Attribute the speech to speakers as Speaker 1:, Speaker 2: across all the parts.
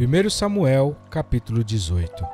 Speaker 1: 1 Samuel, capítulo 18.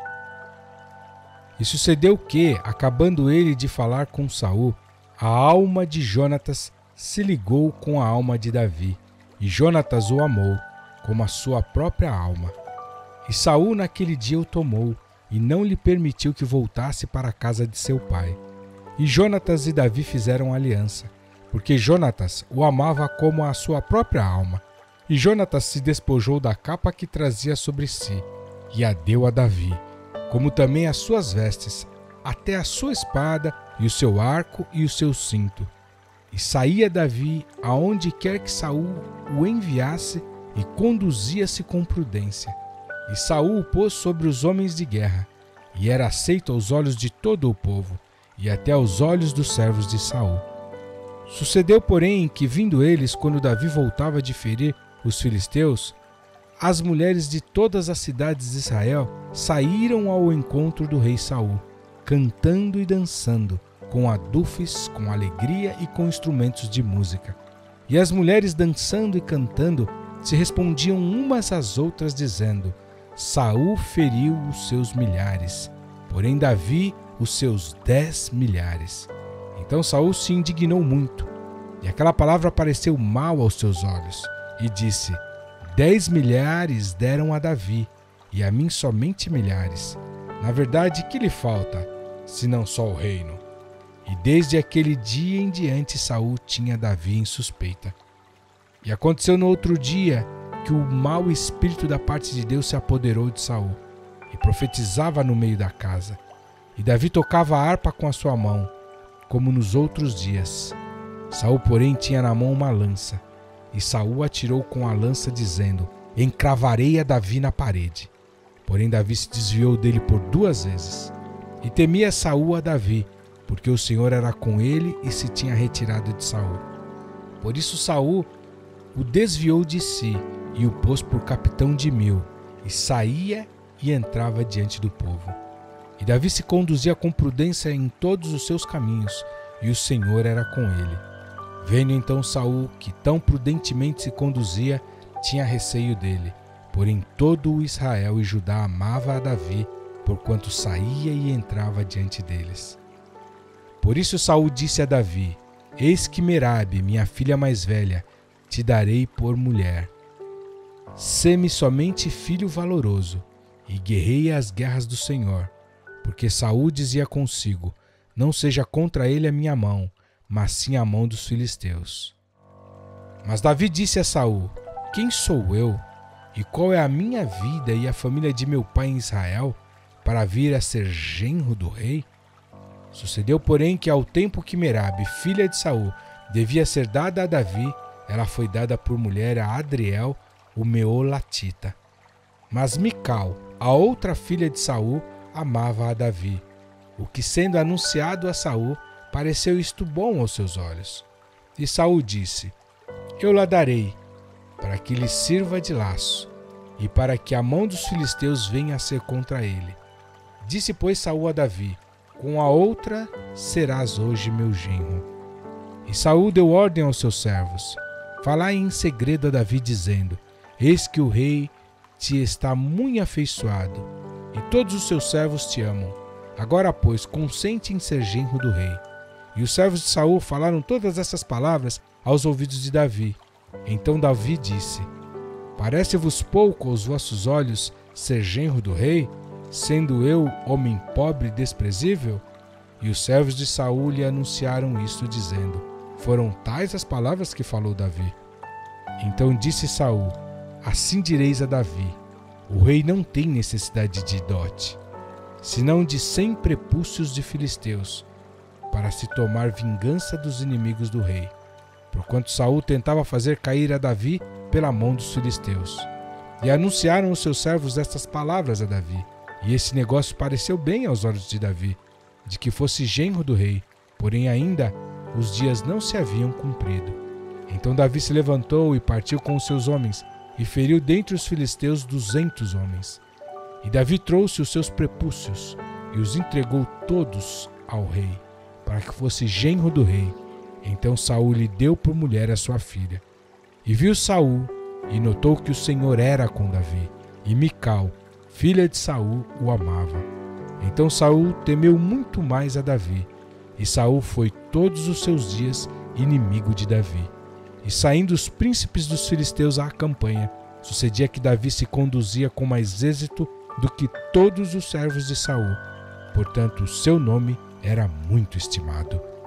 Speaker 1: E sucedeu que, acabando ele de falar com Saul, a alma de Jonatas se ligou com a alma de Davi, e Jonatas o amou, como a sua própria alma. E Saul naquele dia o tomou, e não lhe permitiu que voltasse para a casa de seu pai. E Jonatas e Davi fizeram aliança, porque Jonatas o amava como a sua própria alma. E Jonatas se despojou da capa que trazia sobre si, e a deu a Davi, como também as suas vestes, até a sua espada, e o seu arco e o seu cinto. E saía Davi aonde quer que Saul o enviasse, e conduzia-se com prudência. E Saul o pôs sobre os homens de guerra, e era aceito aos olhos de todo o povo, e até aos olhos dos servos de Saul. Sucedeu, porém, que vindo eles, quando Davi voltava de ferir os filisteus, as mulheres de todas as cidades de Israel saíram ao encontro do rei Saul, cantando e dançando, com adufes, com alegria e com instrumentos de música. E as mulheres dançando e cantando se respondiam umas às outras, dizendo: Saul feriu os seus milhares, porém Davi os seus 10 milhares. Então Saul se indignou muito, e aquela palavra pareceu mal aos seus olhos, e disse: 10 milhares deram a Davi, e a mim somente milhares. Na verdade, que lhe falta, senão só o reino? E desde aquele dia em diante Saul tinha Davi em suspeita. E aconteceu no outro dia que o mau espírito da parte de Deus se apoderou de Saul, e profetizava no meio da casa. E Davi tocava a harpa com a sua mão, como nos outros dias. Saul, porém, tinha na mão uma lança, e Saul atirou com a lança, dizendo: encravarei a Davi na parede. Porém Davi se desviou dele por 2 vezes. E temia Saul a Davi, porque o Senhor era com ele e se tinha retirado de Saul. Por isso Saul o desviou de si, e o pôs por capitão de 1000, e saía e entrava diante do povo. E Davi se conduzia com prudência em todos os seus caminhos, e o Senhor era com ele. Vendo então Saul, que tão prudentemente se conduzia, tinha receio dele. Porém todo o Israel e Judá amava a Davi, porquanto saía e entrava diante deles. Por isso Saul disse a Davi: eis que Merabe, minha filha mais velha, te darei por mulher. Sê-me somente filho valoroso, e guerreia as guerras do Senhor. Porque Saul dizia consigo: não seja contra ele a minha mão, mas sim a mão dos filisteus. Mas Davi disse a Saul: quem sou eu, e qual é a minha vida e a família de meu pai em Israel, para vir a ser genro do rei? Sucedeu, porém, que ao tempo que Merabe, filha de Saul, devia ser dada a Davi, ela foi dada por mulher a Adriel, o Meolatita. Mas Mical, a outra filha de Saul, amava a Davi, o que, sendo anunciado a Saul, pareceu isto bom aos seus olhos. E Saul disse: eu la darei, para que lhe sirva de laço, e para que a mão dos filisteus venha a ser contra ele. Disse, pois, Saul a Davi: com a outra serás hoje meu genro. E Saul deu ordem aos seus servos: falai em segredo a Davi, dizendo: eis que o rei te está muito afeiçoado, e todos os seus servos te amam. Agora, pois, consente em ser genro do rei. E os servos de Saul falaram todas essas palavras aos ouvidos de Davi. Então Davi disse: parece-vos pouco aos vossos olhos ser genro do rei, sendo eu homem pobre e desprezível? E os servos de Saul lhe anunciaram isto, dizendo: foram tais as palavras que falou Davi. Então disse Saul: assim direis a Davi: o rei não tem necessidade de dote, senão de 100 prepúcios de filisteus, para se tomar vingança dos inimigos do rei, porquanto Saul tentava fazer cair a Davi pela mão dos filisteus. E anunciaram os seus servos estas palavras a Davi, e esse negócio pareceu bem aos olhos de Davi, de que fosse genro do rei, porém ainda os dias não se haviam cumprido. Então Davi se levantou e partiu com os seus homens, e feriu dentre os filisteus 200 homens. E Davi trouxe os seus prepúcios, e os entregou todos ao rei, para que fosse genro do rei. Então Saul lhe deu por mulher a sua filha. E viu Saul, e notou que o Senhor era com Davi, e Mical, filha de Saul, o amava. Então Saul temeu muito mais a Davi, e Saul foi todos os seus dias inimigo de Davi. E saindo os príncipes dos filisteus à campanha, sucedia que Davi se conduzia com mais êxito do que todos os servos de Saul. Portanto, o seu nome era muito estimado.